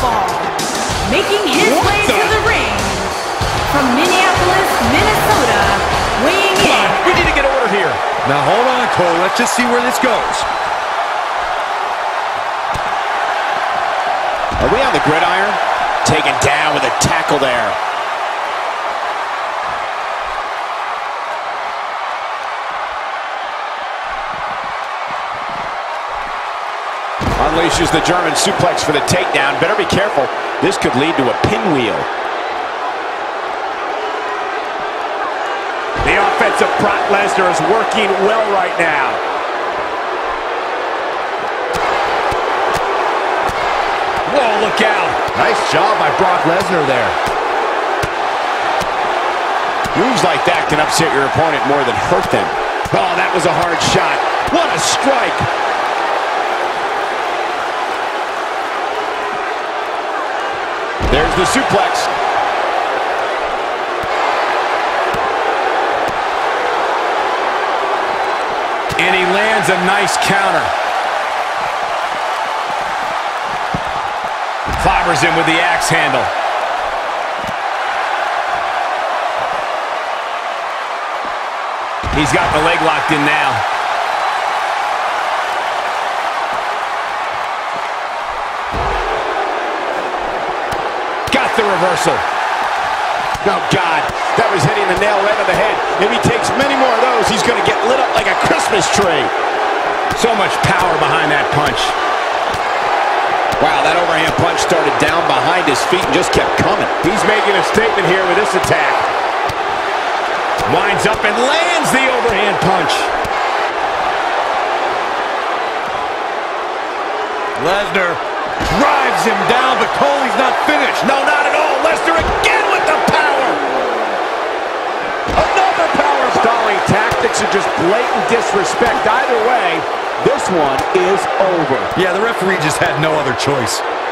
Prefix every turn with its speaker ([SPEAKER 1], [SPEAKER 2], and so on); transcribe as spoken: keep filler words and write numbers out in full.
[SPEAKER 1] Fall, making his
[SPEAKER 2] what
[SPEAKER 1] way
[SPEAKER 2] the?
[SPEAKER 1] to the ring from Minneapolis, Minnesota, weighing
[SPEAKER 2] Come
[SPEAKER 1] in.
[SPEAKER 2] on, we need to get order here.
[SPEAKER 3] Now hold on, Cole. Let's just see where this goes.
[SPEAKER 4] Are we on the gridiron? Taken down with a tackle there. Unleashes the German suplex for the takedown. Better be careful. This could lead to a pinwheel.
[SPEAKER 2] The offense of Brock Lesnar is working well right now. Whoa, look out.
[SPEAKER 3] Nice job by Brock Lesnar there.
[SPEAKER 4] Moves like that can upset your opponent more than hurt them. Oh, that was a hard shot. What a strike. There's the suplex.
[SPEAKER 2] And he lands a nice counter. Clobbers him with the axe handle. He's got the leg locked in now. Got the reversal.
[SPEAKER 4] Oh, God. That was hitting the nail right on the head. If he takes many more of those, he's going to get lit up like a Christmas tree.
[SPEAKER 2] So much power behind that punch.
[SPEAKER 4] Wow, that overhand punch started down behind his feet and just kept coming.
[SPEAKER 2] He's making a statement here with this attack. Winds up and lands the overhand punch.
[SPEAKER 3] Lesnar drives him down, but Coley's not finished.
[SPEAKER 2] No, not at all. Lesnar again with the power. Another power.
[SPEAKER 4] Stalling tactics are just blatant disrespect. Either way, this one is over.
[SPEAKER 3] Yeah, the referee just had no other choice.